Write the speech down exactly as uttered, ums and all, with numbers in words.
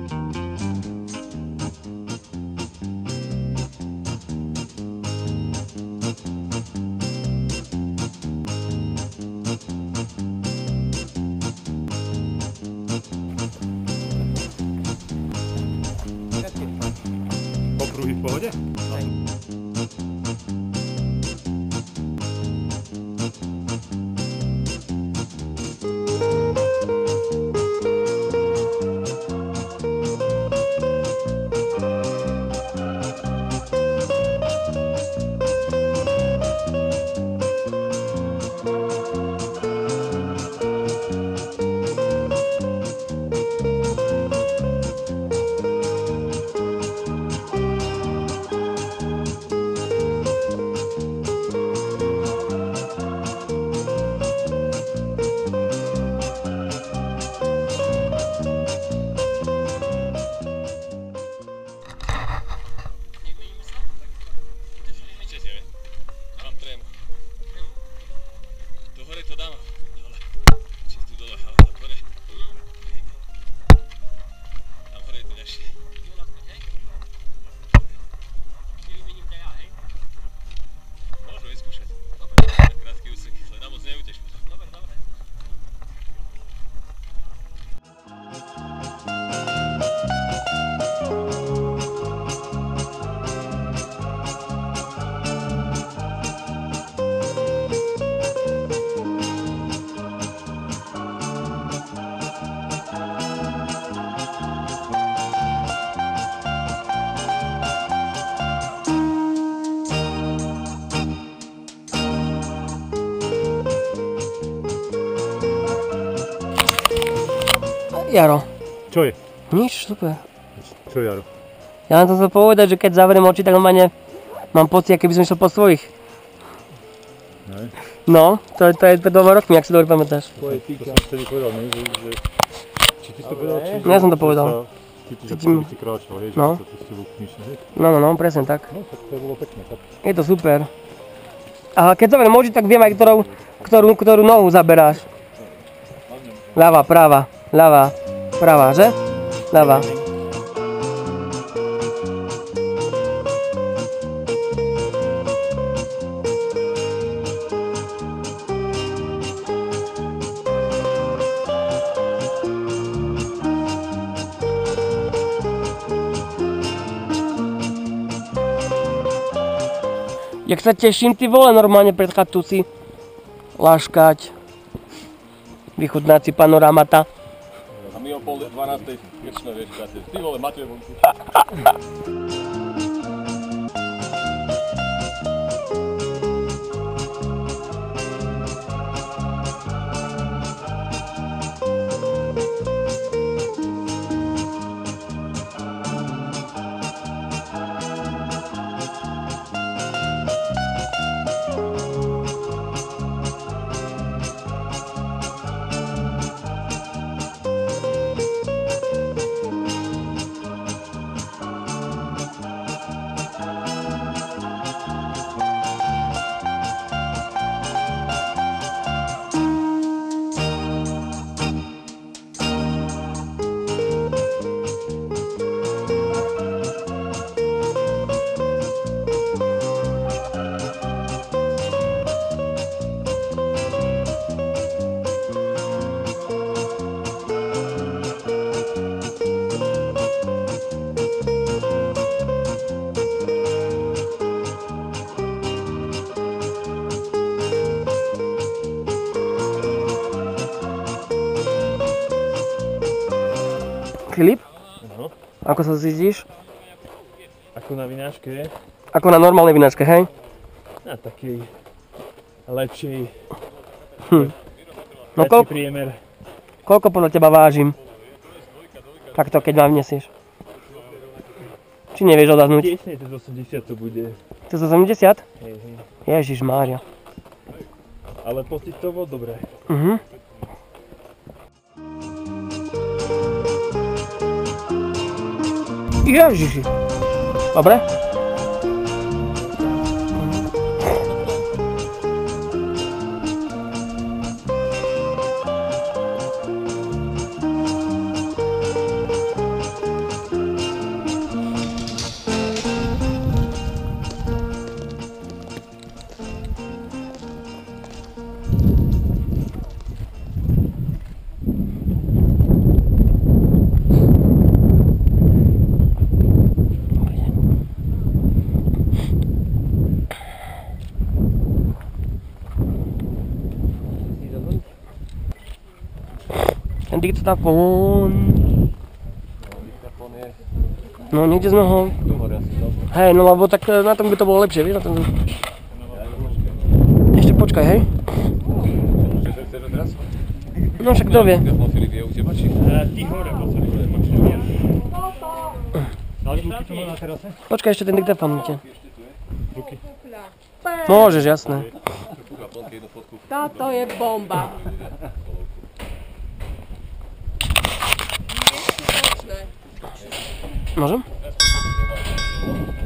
Popruhy v pohode? Jaro. Čo je? Nič, super. Čo Jaro? Ja len to chcel povedať, že keď zavriem oči, tak normálne mám pocit, keby som išiel po svojich. Ne? No, to, to je pred dvoma rokmi, ak si dobre pamätáš. To som vtedy povedal, ne? Že, že... Či ty si to povedal, či... Ja som to povedal. Ty ty, že si kráčal, hej, že No. sa tu s tebou knižne, hej? No, no, no, presne tak. No, tak to bolo pekné, tak. Je to super. A keď zavriem oči, tak viem aj, ktorou, ktorú, ktorú nohu zaberáš. Ľava, práva, ľava, práva, že? Ľava. Jak sa teším, ty vole, normálne pred chatu si láškať, vychutnať si panoramata. A my o pol dvanástej večne, vieš, káte. Ty vole, Matej vonku. Filip? No. Ako sa cítiš? Ako na vináčke? Ako na normálnej vinačke, hej? Na takej lepšej, Hm. No lepší koľko, priemer. koľko podľa teba vážim? Takto, keď vám nesieš. Či nevieš odhadnúť? Tiesne cez osemdesiat to bude. cez osemdesiat? Hej, hej. Ježišmária. Ale pocitovo dobre. Mhm. Ježiši. Dobre? Diktafón. Mikrofón je No niekde sme ho... tu hore asi, no. Hej, no lebo tak e, na tom by to bolo lepšie, vieš? Na tom... Ešte počkaj, hej? Čo to chceš odraz? No však kto vie. Mikrofón Filip je u teba, či? Ty hore, posledný hore, počne viac. Dali ruky to má na terase? Počkaj, ešte ten diktafón mi Ruky. Môžeš, jasné. Fúka, plnky, jednu fotku. Táto je bomba. Neskutočné. Môžem?